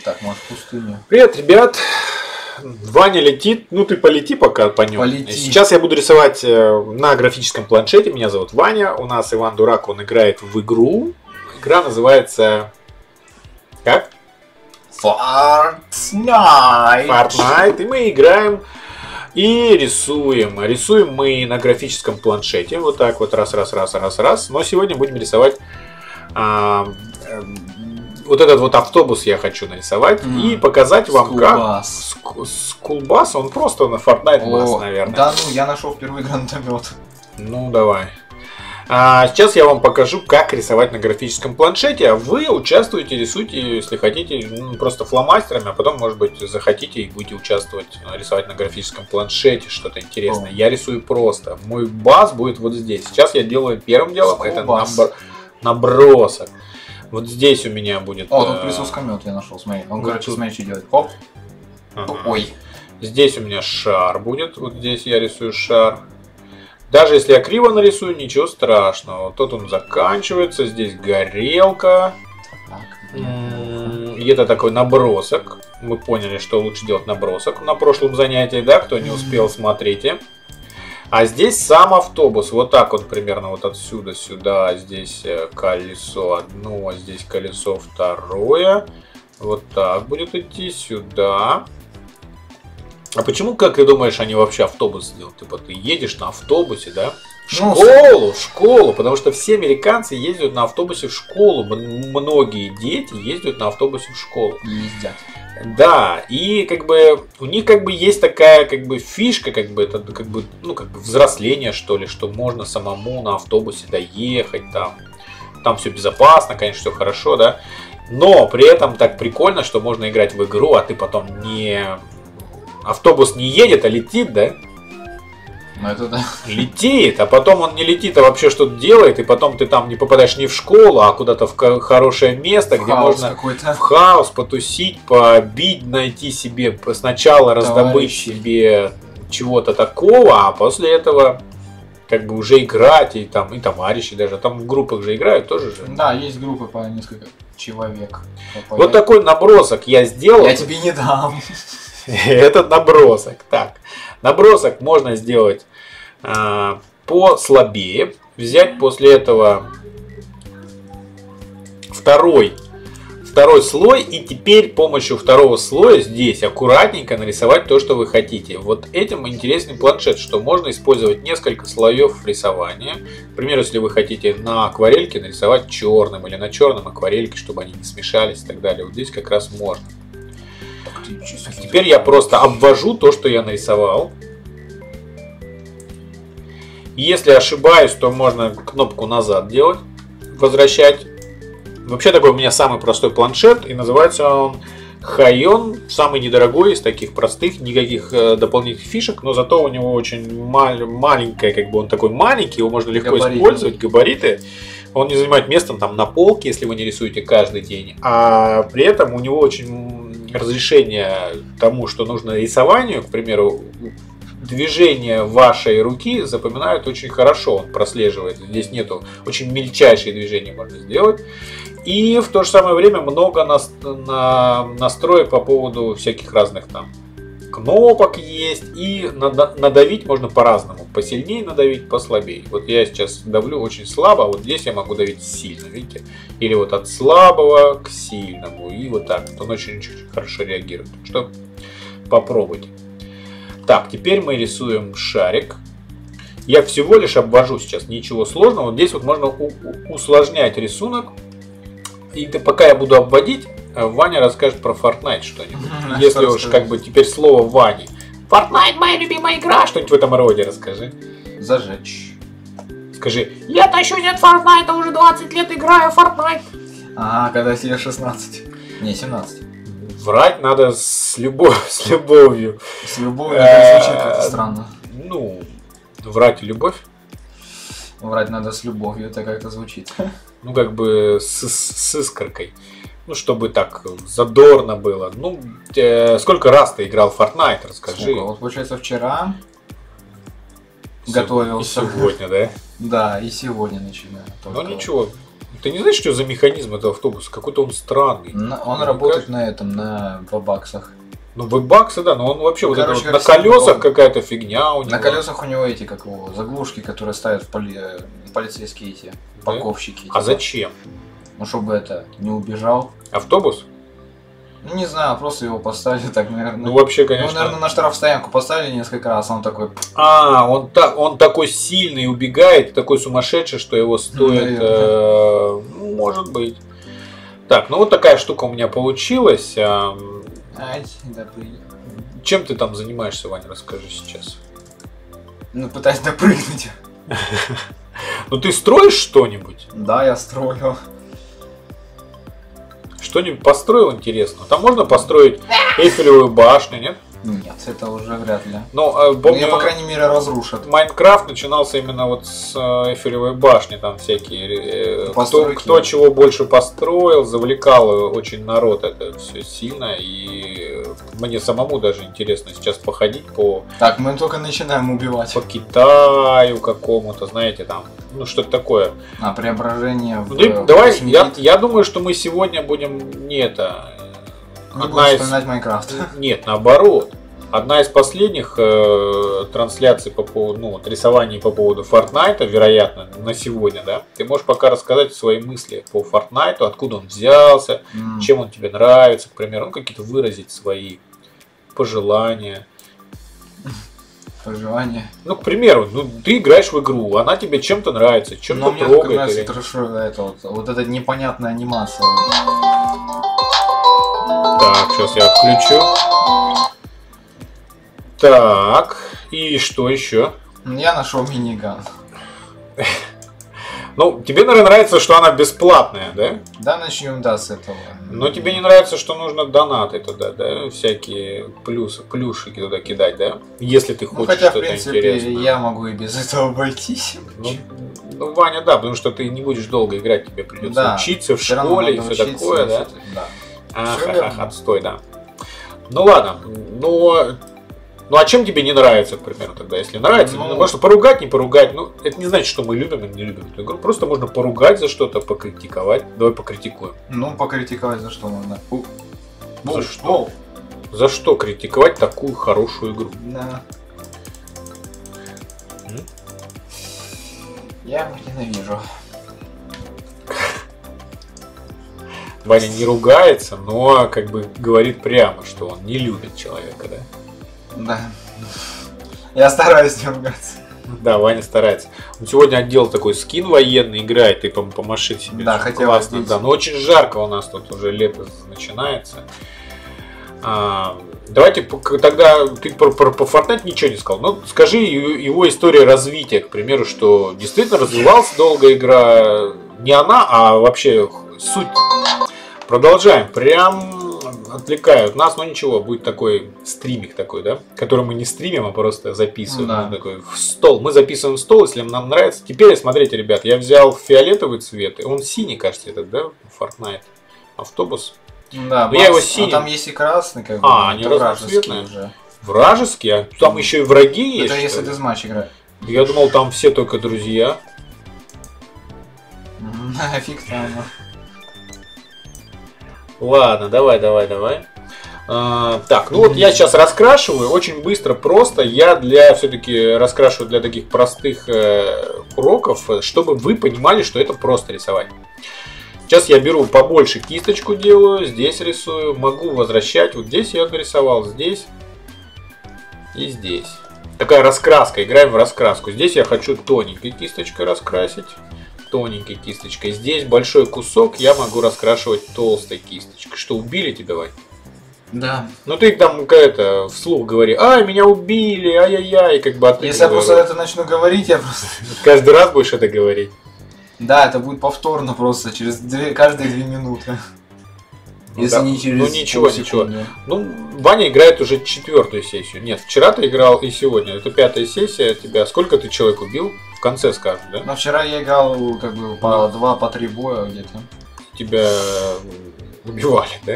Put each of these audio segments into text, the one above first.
Так, может, в пустыню. Привет, ребят. Ваня летит. Ну, ты полети пока по нему. Полети. Сейчас я буду рисовать на графическом планшете. Меня зовут Ваня. У нас Иван Дурак, он играет в игру. Игра называется... Как? Fortnite. И мы играем и рисуем. Рисуем мы на графическом планшете. Вот так вот раз. Но сегодня будем рисовать... вот этот вот автобус я хочу нарисовать и показать вам, как Скулбас, он просто на Fortnite Mass, наверное. Да, ну я нашел впервые гранатомет. Ну давай. Сейчас я вам покажу, как рисовать на графическом планшете, а вы участвуете, рисуйте, если хотите, просто фломастерами, а потом, может быть, захотите и будете участвовать, рисовать на графическом планшете что-то интересное. Я рисую просто. Мой баз будет вот здесь. Сейчас я делаю первым делом, это набросок. Вот здесь у меня будет... О, тут присоскомет я нашел, смотри. Он, короче, смотри, что делает. Хоп. Ага. Ой. Здесь у меня шар будет. Вот здесь я рисую шар. Даже если я криво нарисую, ничего страшного. Вот тут он заканчивается. Здесь горелка. И это такой набросок. Мы поняли, что лучше делать набросок на прошлом занятии, да? Кто не успел, смотрите. А здесь сам автобус. Вот так вот примерно вот отсюда сюда. Здесь колесо одно, здесь колесо второе. Вот так будет идти сюда. А почему, как ты думаешь, они вообще автобус сделают? Типа ты едешь на автобусе, да? В школу, потому что все американцы ездят на автобусе в школу. Многие дети ездят на автобусе в школу. Ездят. Да, и как бы у них как бы есть такая как бы фишка, как бы это как бы, ну, как бы взросление, что ли, что можно самому на автобусе доехать, там все безопасно, конечно, все хорошо, да. Но при этом так прикольно, что можно играть в игру, а ты потом не... Автобус не едет, а летит, да? Ну это да. Летит, а потом он не летит, а вообще что-то делает, и потом ты там не попадаешь не в школу, а куда-то в хорошее место, где можно в хаос потусить, побить, найти себе, сначала раздобыть себе чего-то такого, а после этого как бы уже играть, и там и товарищи даже, там в группах же играют тоже же. Да, есть группы по несколько человек. Вот такой набросок я сделал. Я тебе не дам. Этот набросок. Так, набросок можно сделать послабее. Взять после этого второй слой. И теперь с помощью второго слоя здесь аккуратненько нарисовать то, что вы хотите. Вот этим интересный планшет, что можно использовать несколько слоев рисования. Например, если вы хотите на акварельке нарисовать черным или на черном акварельке, чтобы они не смешались и так далее. Вот здесь как раз можно. Теперь я просто обвожу то, что я нарисовал. Если ошибаюсь, то можно кнопку назад делать, возвращать. Вообще такой у меня самый простой планшет, и называется он Хайон, самый недорогой из таких простых, никаких дополнительных фишек, но зато у него очень маленькая, как бы он такой маленький, его можно легко использовать, габариты. Он не занимает места там на полке, если вы не рисуете каждый день, а при этом у него очень разрешение тому, что нужно рисованию, к примеру, движение вашей руки запоминают очень хорошо, он прослеживает, здесь нету, очень мельчайшие движения можно сделать. И в то же самое время много настроек по поводу всяких разных там кнопок есть, и надавить можно по-разному, посильнее надавить, послабее. Вот я сейчас давлю очень слабо, а вот здесь я могу давить сильно, видите? Или вот от слабого к сильному, и вот так. Он очень хорошо реагирует. Так что попробуйте. Так, теперь мы рисуем шарик. Я всего лишь обвожу сейчас, ничего сложного. Вот здесь вот можно усложнять рисунок. И пока я буду обводить, Ваня расскажет про Fortnite что-нибудь. Если уж как бы теперь слово Вани. Fortnite моя любимая игра. Что-нибудь в этом роде расскажи. Зажечь. Скажи, я тащусь от Fortnite, уже 20 лет играю в Fortnite. Ага, когда тебе 16. Не, 17. Врать надо с любовью. С любовью, это звучит как-то странно. Ну, врать и любовь. Врать надо с любовью, это как-то звучит. Ну, как бы с искоркой. Ну, чтобы так задорно было. Ну, сколько раз ты играл в Fortnite, расскажи. Сколько? Вот, получается, вчера готовился. И сегодня, да? Да, и сегодня начинаю. Ну, ничего. Ты не знаешь, что за механизм этого автобуса? Какой-то он странный. Он работает на этом, на бабаксах. Ну, веб-баксы, да, но он вообще Ну, вот короче, это вот как на колесах символ. какая-то фигня у него. На колесах у него эти, как его, заглушки, которые ставят в полицейские эти парковщики. А типа. зачем? Ну, чтобы это, не убежал. Автобус? Ну, не знаю, просто его поставили так, наверное. Ну, вообще, Ну, конечно. наверное, на штрафстоянку поставили несколько раз, а он такой... А, он такой сильный, убегает, такой сумасшедший, что его стоит... ну, может быть. Так, ну вот такая штука у меня получилась. Ай, да блин. Чем ты там занимаешься, Ваня, расскажи сейчас. Ну, пытаюсь допрыгнуть. Ну ты строишь что-нибудь? Да, я строю. Что-нибудь построил интересно? Там можно построить Эйфелевую башню, нет? Нет, это уже вряд ли. Ну, Ну, помню, ее, по крайней мере, разрушат. Майнкрафт начинался именно вот с Эйфелевой башни, там всякие, Постройки. кто чего больше построил, завлекал очень народ это все сильно, и мне самому даже интересно сейчас походить по Так, мы только начинаем убивать. Китаю какому-то, знаете, там, ну что-то такое. А, преображение в... Ну, давай, космит. я думаю, что мы сегодня будем не это... Не одна буду из- вспоминать Майнкрафт. Нет, наоборот. Одна из последних трансляций по поводу, ну, вот рисований по поводу Fortnite, вероятно, на сегодня, да? Ты можешь пока рассказать свои мысли по Fortnite, откуда он взялся, чем он тебе нравится, к примеру, ну, какие-то выразить свои пожелания. Пожелание. Ну, к примеру, ну, ты играешь в игру, она тебе чем-то нравится, Но чем-то мне как трогает. нравится или- хорошо вот эта непонятная анимация. Так, сейчас я включу. Так, и что еще? Я нашел миниган. Ну, тебе, наверное, нравится, что она бесплатная, да? Да, начнем, да, с этого. Но тебе не нравится, что нужно донаты туда, да? Всякие плюшики туда кидать, да? Если ты Ну, хочешь хотя, в что-то принципе, интересное. я могу и без этого обойтись. Ну, Ваня, да, потому что ты не будешь долго играть, тебе придется Да, учиться в всё равно школе и надо все учиться, такое, да? всё-таки, да. Ах, Всё ах, верно. ах, отстой, да. Ну ладно, ну а чем тебе не нравится, к примеру, тогда? Если нравится, Ну, можно поругать, не поругать. Ну, это не значит, что мы любим или не любим эту игру. Просто можно поругать за что-то, покритиковать. Давай покритикуем. Ну, покритиковать за что можно. За что? За что критиковать такую хорошую игру? Да. М? Я его ненавижу. Ваня не ругается, но как бы говорит прямо, что он не любит человека, да? Да. Я стараюсь не ругаться. Да, Ваня старается. Он сегодня одел такой скин военный, играет, ты помаши себе. Да, Что хотел классно, одеть. да. Но очень жарко у нас тут уже лето начинается. Давайте тогда ты по Fortnite ничего не сказал. Ну, скажи его история развития, к примеру, что действительно развивалась долго игра. Не она, а вообще суть. Продолжаем. Прям отвлекают нас, но ничего, будет такой стримик такой, да, который мы не стримим, а просто записываем. Да. Ну, такой в стол. Мы записываем в стол, если нам нравится. Теперь, смотрите, ребят, я взял фиолетовый цвет, и он синий, кажется, этот, да, Fortnite. Автобус. Да, Но я его бас, синим. там есть и красный, как бы. Они это вражеский разноцветные? уже. Вражеский, а там еще и враги есть. Это если что ли? ты с матч играешь. Я думал, там все только друзья. Фиг там. Ладно, давай. Так, ну вот я сейчас раскрашиваю очень быстро, просто. Я все-таки раскрашиваю для таких простых уроков, чтобы вы понимали, что это просто рисовать. Сейчас я беру побольше кисточку делаю, здесь рисую, могу возвращать. Вот здесь я нарисовал, здесь и здесь. Такая раскраска, играем в раскраску. Здесь я хочу тоненькой кисточкой раскрасить. Тоненькой кисточкой. Здесь большой кусок я могу раскрашивать толстой кисточкой. Что, убили тебя, Вань? Да. Ну ты там какая-то вслух говори, ай, меня убили, ай-яй-яй, как бы Если я просто это начну говорить, я просто... Каждый раз будешь это говорить. Да, это будет повторно просто, каждые 2 минуты. Ну, Если да. не через Ну ничего. полсекунды. Ну, Ваня играет уже 4-ю сессию. Нет, вчера ты играл и сегодня. Это 5-я сессия тебя. Сколько ты человек убил? В конце скажешь, да? Но вчера я играл как бы по 2-3 боя где-то. Тебя убивали, да?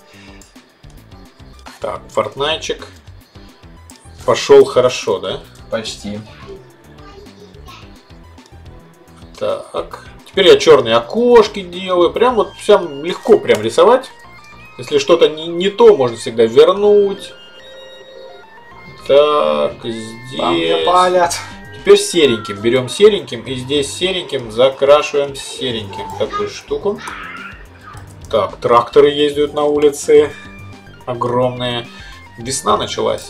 Так, фортнайчик. Пошел хорошо, да? Почти. Так, Теперь я черные окошки делаю. Прям вот всем легко прям рисовать. Если что-то не то, можно всегда вернуть. Так, здесь. Там мне палят. Теперь сереньким. Берем сереньким и здесь сереньким закрашиваем сереньким такую штуку. Так, тракторы ездят на улице. Огромные. Весна началась.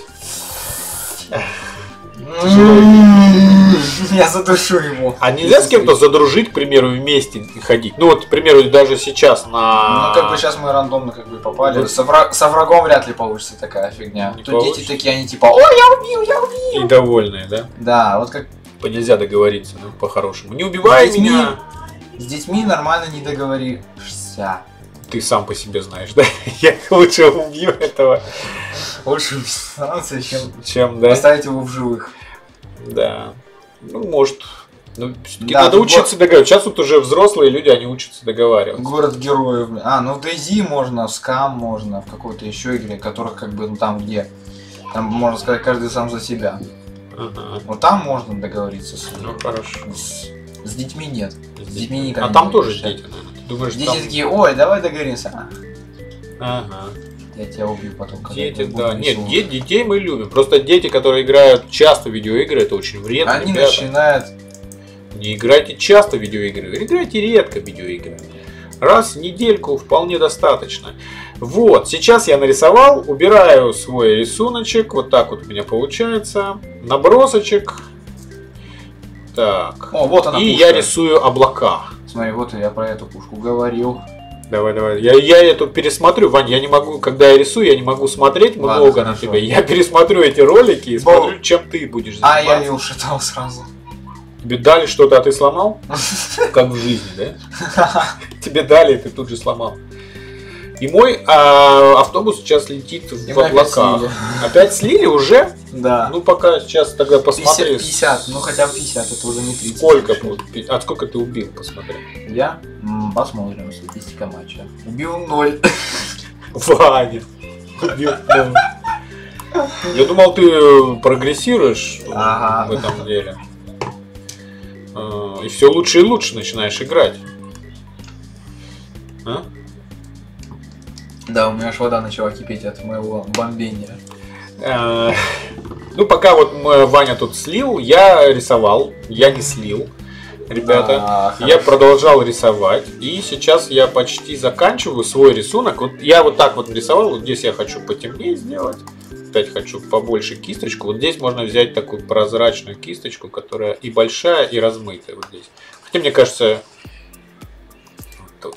Я задушу его. А нельзя с кем-то задружить, к примеру, вместе ходить? Ну вот, к примеру, даже сейчас на... Ну, как бы сейчас мы рандомно как бы попали. Вот. Со врагом вряд ли получится такая фигня. Не Тут получится. дети такие, они типа, ой, я убил. И довольные, да? Да, вот как Нельзя договориться, ну, по-хорошему. Не убивай меня! с детьми нормально не договоришься. Ты сам по себе знаешь, да? Я лучше убью этого, Лучше становиться, чем, да? оставить его в живых. Да. Ну, может. Ну, все-таки Да, надо тут учиться договариваться. Сейчас вот уже взрослые люди, они учатся договариваться. Город героев. Ну в DayZ можно, в Scam можно, в какой-то еще игре, которых как бы, ну там где. Там можно сказать, каждый сам за себя. Ага. Вот там можно договориться с Ну, хорошо. С детьми нет. С детьми никогда А там не тоже договоришься. дети, наверное. Ты думаешь, Дети там... такие, ой, давай договоримся. Ага. Я тебя убью потом. Когда Дети, буду да. Нет, рисовать. детей мы любим. Просто дети, которые играют часто в видеоигры, это очень вредно, Они ребята. начинают. Не играйте часто в видеоигры, играйте редко в видеоигры. Раз в недельку вполне достаточно. Вот, сейчас я нарисовал, убираю свой рисуночек, вот так вот у меня получается. Набросочек. Так. О, вот она И пушка. я рисую облака. Смотри, вот я про эту пушку говорил. Давай. Я эту пересмотрю, Вань, я не могу, когда я рисую, я не могу смотреть Ладно, много на хорошо. тебя. Я пересмотрю эти ролики и смотрю, чем ты будешь А заниматься. я ее ушатал сразу. Тебе дали что-то, а ты сломал? Как в жизни, да? Тебе дали, и ты тут же сломал. И мой автобус сейчас летит И в мы опять облака. слили. Опять слили уже? Да. Ну, пока сейчас тогда посмотри. 50, ну хотя бы 50, это уже не 30. Сколько? А сколько ты убил, посмотри. Я? Посмотрим, статистика матча. Убил 0. Ваня. Убил. Я думал, ты прогрессируешь Ага. в этом деле. И все лучше и лучше начинаешь играть. А? Да, у меня аж вода начала кипеть от моего бомбения. Ну, пока вот Ваня тут слил, я рисовал, я не слил, ребята. Я Хорошо. продолжал рисовать, и сейчас я почти заканчиваю свой рисунок. Вот я вот так вот рисовал, вот здесь я хочу потемнее сделать, опять хочу побольше кисточку. Вот здесь можно взять такую прозрачную кисточку, которая и большая, и размытая вот здесь. Хотя мне кажется, вот тут.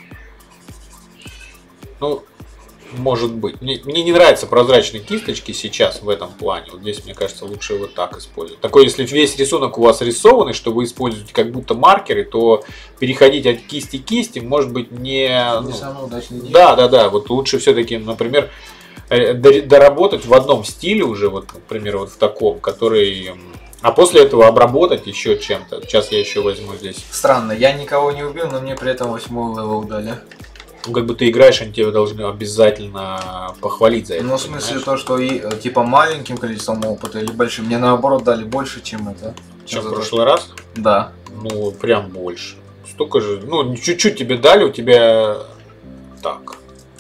Ну, может быть. Мне не нравятся прозрачные кисточки сейчас в этом плане. Вот здесь, мне кажется, лучше вот так использовать. Такой, если весь рисунок у вас рисованный, что вы используете как будто маркеры, то переходить от кисти к кисти может быть не... Не самый удачный день. Да. Вот лучше все-таки, например, доработать в одном стиле уже, вот, например, вот в таком, который... А после этого обработать еще чем-то. Сейчас я еще возьму здесь. Странно, я никого не убил, но мне при этом 8-й левел дали. Ну, как бы ты играешь, они тебя должны обязательно похвалить за это. Ну, в смысле понимаешь? то, что и типа маленьким количеством опыта или большим. Мне наоборот дали больше, чем это. Чем за в то, прошлый раз? Да. Ну, прям больше. Столько же. Ну, чуть-чуть тебе дали, у тебя... Так.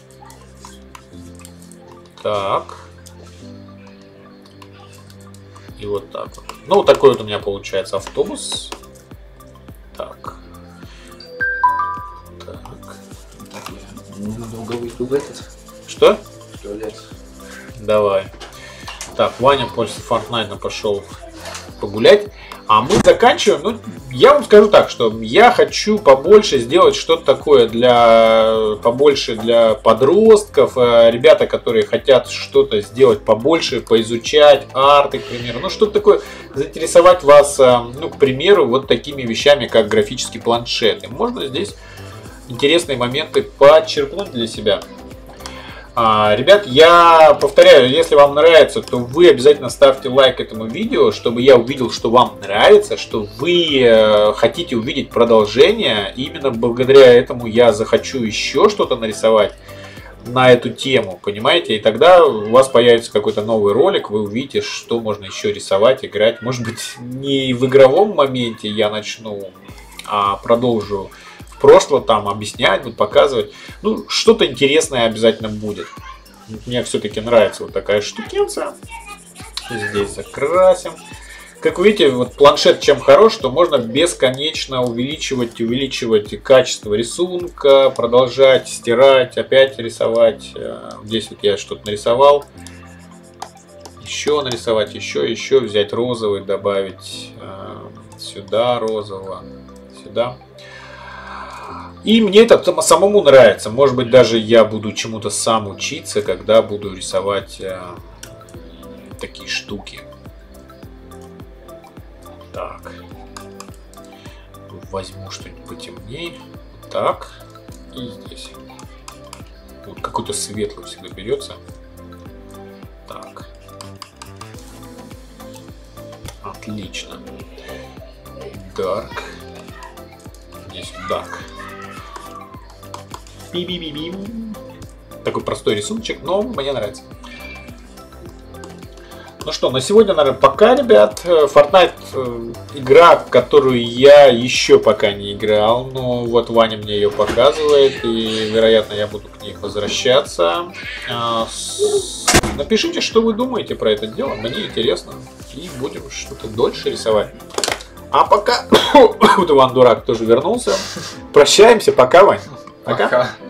Так. И вот так вот. Ну, вот такой вот у меня получается автобус. Так. Так. Так, я ненадолго выйду в этот Что? туалет. Давай. Так, Ваня после Fortnite пошел погулять. А мы заканчиваем. Ну, я вам скажу так, что я хочу побольше сделать что-то такое побольше для подростков, ребята, которые хотят что-то сделать побольше, поизучать арты, к примеру. Ну, что-то такое, заинтересовать вас, ну, к примеру, вот такими вещами, как графические планшеты. Можно здесь интересные моменты подчеркнуть для себя. Ребят, я повторяю, если вам нравится, то вы обязательно ставьте лайк этому видео, чтобы я увидел, что вам нравится, что вы хотите увидеть продолжение. Именно благодаря этому я захочу еще что-то нарисовать на эту тему, понимаете? И тогда у вас появится какой-то новый ролик, вы увидите, что можно еще рисовать, играть. Может быть, не в игровом моменте я начну а продолжу в прошлое, там объяснять, буду показывать. Ну, что-то интересное обязательно будет. Мне все-таки нравится вот такая штукенция. Здесь закрасим. Как вы видите, вот планшет чем хорош, что можно бесконечно увеличивать и увеличивать качество рисунка, продолжать стирать, опять рисовать. Здесь вот я что-то нарисовал. Еще нарисовать, еще взять розовый, добавить сюда розового, сюда. И мне это самому нравится. Может быть, даже я буду чему-то сам учиться, когда буду рисовать такие штуки. Так. Возьму что-нибудь потемнее. Так. И здесь. Вот какой-то светлый всегда берется. Так. Отлично. Dark. Здесь dark. Би-би-би-бим. Такой простой рисуночек, но мне нравится. Ну что, на сегодня, наверное, пока, ребят. Fortnite игра, в которую я еще пока не играл. Но вот Ваня мне ее показывает. И, вероятно, я буду к ней возвращаться. Напишите, что вы думаете про это дело. Мне интересно. И будем что-то дольше рисовать. А пока... Вот Иван Дурак тоже вернулся. Прощаемся. Пока, Вань. Пока.